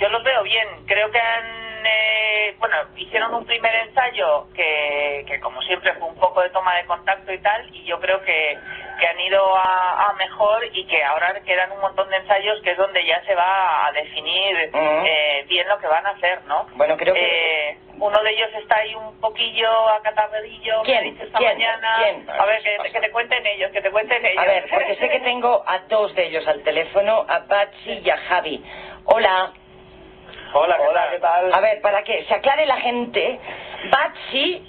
yo los veo bien. Creo que bueno, hicieron un primer ensayo que como siempre fue un poco de toma de contacto y tal, y yo creo que han ido a mejor, y que ahora quedan un montón de ensayos que es donde ya se va a definir bien lo que van a hacer, ¿no? Bueno, creo que... uno de ellos está ahí un poquillo acatarradillo, me ha dicho esta mañana. ¿Quién? A ver, que te cuenten ellos, A ver, porque sé que tengo a dos de ellos al teléfono, a Patsy y a Javi. Hola. Hola, ¿qué tal? A ver, para que se aclare la gente, Patsy,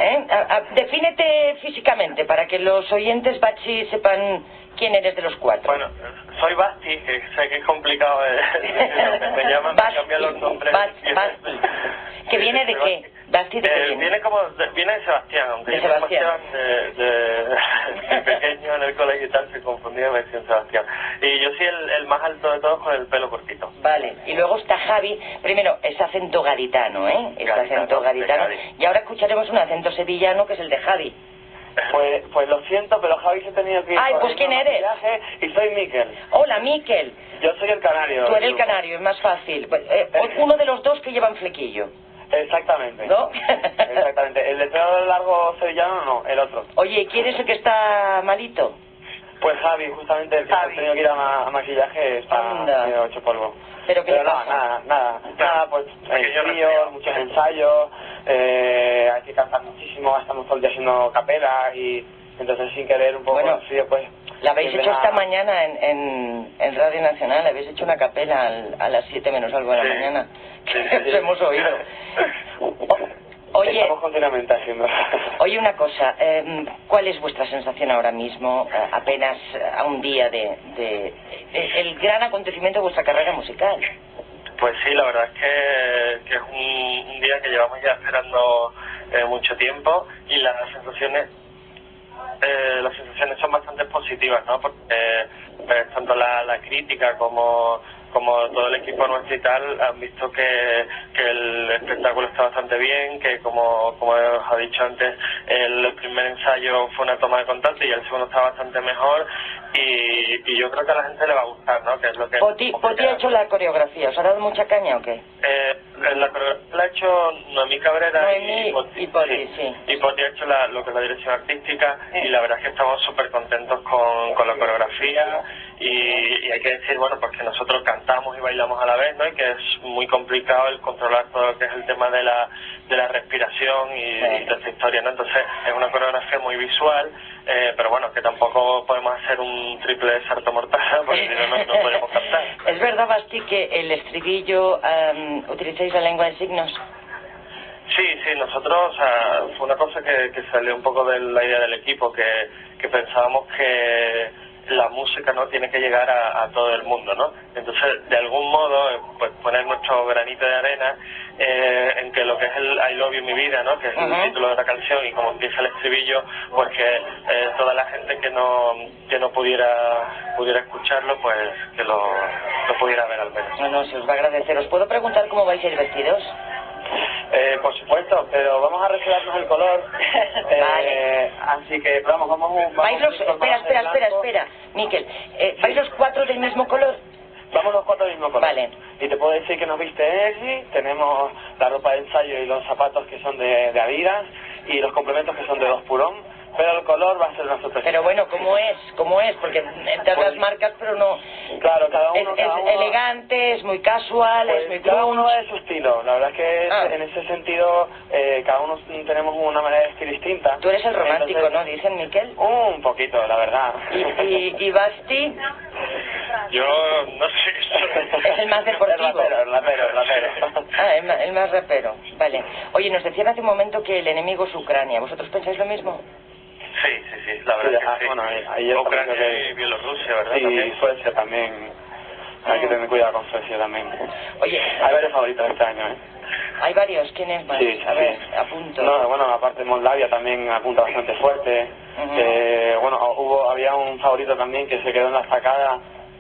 defínete físicamente, para que los oyentes, Patsy, sepan quién eres de los cuatro. Bueno, soy Basti, que sé que es complicado me llaman, me cambian los nombres. ¿Que viene de qué? ¿Basti de qué viene? Viene de Sebastián, aunque de Sebastián. de pequeño en el colegio y tal, se confundía y me decían Sebastián. Y yo soy el más alto de todos con el pelo cortito. Vale, y luego está Javi, primero, es acento gaditano, Es acento gaditano, y ahora escucharemos un acento sevillano que es el de Javi. Pues lo siento, pero Javi se ha tenido que ir. Ay, pues ¿quién eres? Y soy Miquel. Hola, Miquel. Yo soy el canario. Tú eres el canario, es más fácil. Uno de los dos que llevan flequillo. Exactamente. ¿No? Exactamente. El de pelo largo sevillano no, el otro. Oye, ¿quién es el que está malito? Pues Javi, justamente el que ha tenido que ir a maquillaje, está medio hecho polvo. Pero nada, pues frío, muchos ensayos, hay que cantar muchísimo, estamos todo el día haciendo capela, y entonces sin querer un poco frío, pues... La habéis hecho esta mañana en Radio Nacional, habéis hecho una capela a las 7 menos algo de la mañana, que hemos oído. Oye, estamos continuamente haciendo. Oye, una cosa, ¿cuál es vuestra sensación ahora mismo, apenas a un día de el gran acontecimiento de vuestra carrera musical? Pues sí, la verdad es que es un día que llevamos ya esperando mucho tiempo, y las sensaciones son bastante positivas, ¿no? Porque tanto la crítica como todo el equipo nuestro y tal han visto que el espectáculo está bastante bien, que como os ha dicho antes, el primer ensayo fue una toma de contacto y el segundo está bastante mejor, y yo creo que a la gente le va a gustar, ¿no? Que es lo que Poti ha hecho la coreografía, ¿os ha dado mucha caña o qué? La coreografía la ha hecho Noemí Cabrera y Poti, sí. Y Poti ha hecho lo que es la dirección artística, y la verdad es que estamos súper contentos con la coreografía, y hay que decir, bueno, pues que nosotros cantamos y bailamos a la vez, ¿no? Y que es muy complicado el controlar todo lo que es el tema de la respiración y toda esta historia, ¿no? Entonces es una coreografía muy visual, pero bueno, que tampoco podemos hacer un triple salto mortal, porque si no podemos cantar. ¿Es verdad, Basti, que el estribillo utilizáis la lengua de signos? Sí, nosotros, o sea, fue una cosa que salió un poco de la idea del equipo, que pensábamos que la música no tiene que llegar a todo el mundo, ¿no? Entonces, de algún modo, pues poner nuestro granito de arena en que lo que es el I Love You, mi vida, ¿no? Que es el título de la canción, y como empieza el estribillo, pues que toda la gente que no pudiera escucharlo, pues que lo pudiera ver al menos. No, se os va a agradecer. ¿Os puedo preguntar cómo vais a ir vestidos? Por supuesto, pero vamos a reservarnos el color. Vale. Así que vamos espera, Miquel, ¿vais los cuatro del mismo color? Vamos los cuatro del mismo color. Vale. Y te puedo decir que nos viste Egi, tenemos la ropa de ensayo y los zapatos que son de Adidas, y los complementos que son de Dos Purón, pero el color va a ser una sorpresa. Pero bueno, ¿cómo es? Porque de otras marcas, pero no... Claro, cada uno... Es elegante, es muy casual, es muy cada uno grunge. es su estilo. La verdad es que en ese sentido cada uno tenemos una manera de vestir distinta. Tú eres el romántico, entonces, ¿no? Dicen, Miquel. Un poquito, la verdad. ¿Y Basti? Yo no sé. Es el más deportivo. El rapero. El más rapero. Vale. Oye, nos decían hace un momento que el enemigo es Ucrania. ¿Vosotros pensáis lo mismo? Sí, la verdad es que sí. Bueno, Ucrania y Bielorrusia, ¿verdad? Sí, Suecia también. Hay que tener cuidado con Suecia también. Oye, hay varios favoritos este año, ¿Hay varios? ¿Quién es más? Sí. A ver, apunto. No, bueno, aparte Moldavia también apunta bastante fuerte. Había un favorito también que se quedó en la estacada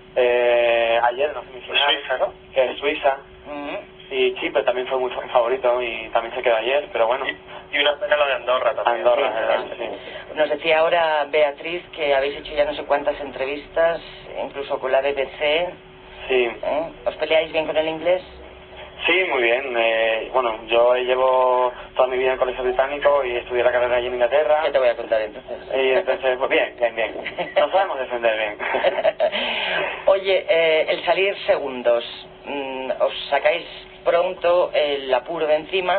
ayer en la semifinal. Suiza, ¿no? Que es Suiza. Y Chipre también fue muy favorito y también se quedó ayer, pero bueno. Y una pena lo de Andorra también. Sí. Nos decía ahora Beatriz que habéis hecho ya no sé cuántas entrevistas, incluso con la BBC. Sí. ¿Os peleáis bien con el inglés? Sí, muy bien. Bueno, yo llevo toda mi vida en el colegio británico y estudié la carrera allí en Inglaterra. ¿Qué te voy a contar entonces? Y entonces, pues bien. Nos sabemos defender bien. Oye, el salir segundos, os sacáis pronto el apuro de encima,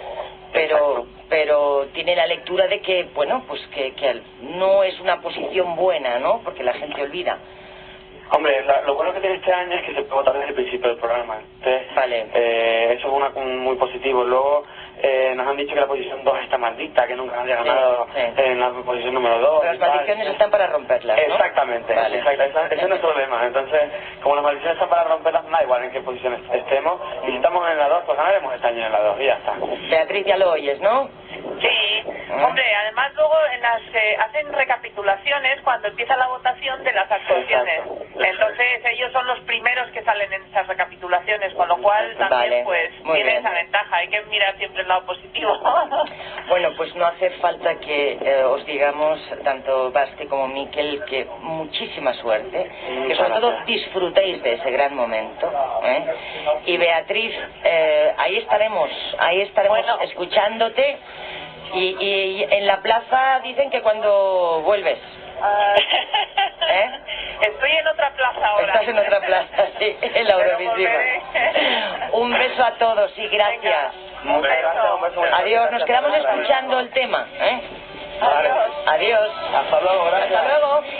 pero tiene la lectura de que, bueno, pues que no es una posición buena, ¿no? Porque la gente olvida. Hombre, lo bueno que tiene este año es que se puede votar desde el principio del programa. Entonces, vale. Eso es muy positivo. Luego nos han dicho que la posición 2 está maldita, que nunca había ganado en la posición número 2. Pero las maldiciones están para romperlas, ¿no? Exactamente, vale. Ese es nuestro lema. Entonces, como las maldiciones están para romperlas, da igual en qué posición estemos. Y si estamos en la 2, pues ganaremos este año en la 2 y ya está. Beatriz, ya lo oyes, ¿no? Sí, hombre, además luego en las hacen recapitulaciones cuando empieza la votación de las actuaciones. Entonces ellos son los primeros que salen en esas recapitulaciones, con lo cual también pues tiene esa ventaja. Hay que mirar siempre el lado positivo. Bueno, pues no hace falta que os digamos, tanto Basti como Miquel, que muchísima suerte, que sobre todo disfrutéis de ese gran momento, ¿eh? Y Beatriz, ahí estaremos bueno, escuchándote. Y en la plaza dicen que cuando vuelves. Estoy en otra plaza ahora. Estás en otra plaza, sí, en la Eurovisiva. Un beso a todos y gracias. Un beso. Adiós, nos quedamos escuchando el tema, ¿eh? Adiós. Adiós. Hasta luego, gracias. Hasta luego.